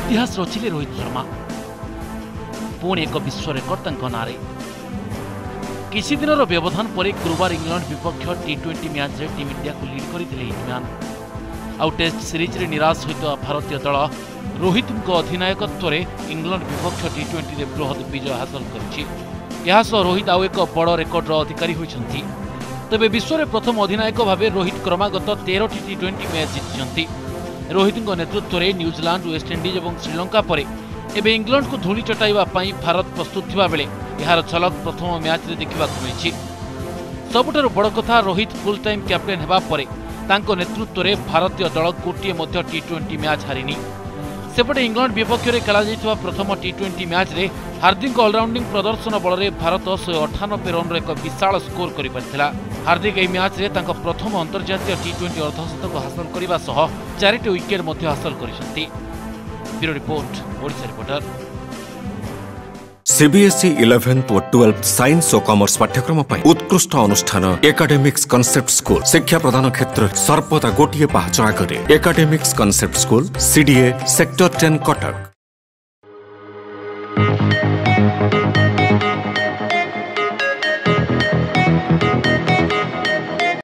इतिहास रचिले रोहित शर्मा पुणी एक विश्व रेकर्ड नारे किसी दिन व्यवधान पर गुरुवार इंग्लैंड विपक्ष टी20 मैच रे टीम इंडिया को लीड करते हिटमैन आउ टेस्ट सीरीज रे निराश होता भारतीय दल रोहित अधिनायकत्व इंग्लैंड विपक्ष टी20 रे बृहत विजय हासिल कर रोहित आउ एक बड़ रेकर्डर अधिकारी होती तेबे विश्व में प्रथम अधिनायक भाव रोहित क्रमागत 13 टी20 मैच जीति रोहित नेतृत्व में न्यूजीलैंड वेस्टइंडीज और श्रीलंका पर एवं इंग्लैंड को धूली चटाइवा भारत प्रस्तुत थिबा बेले यार झलक प्रथम मैच रे देखा मिली सबुठारु बड़ कथा रोहित फुल टाइम कैप्टेन हेबा परे तांको नेतृत्व में भारतीय दल गोटे टी20 मैच हारिनी सेपटे इंग्लैंड विपक्ष में खेल प्रथम टी20 मैच रे हार्दिक ऑलराउंडिंग प्रदर्शन बल में भारत 198 रन एक विशाल स्कोर कर हार्दिक यह मैच रे तांको प्रथम अंतर्जातीय टी20 अर्धशतक हासिल करने सह 4टी विकेट हासिल कर bureau report Odisha reporter. CBSE 11th और 12th साइंस और कॉमर्स पाठ्यक्रम उत्कृष्ट अनुष्ठान एकेडमिक्स कॉन्सेप्ट स्कूल शिक्षा प्रदान क्षेत्र सर्वदा गोटे पाहाच आगे academics concept school CDA sector 10 Cuttack.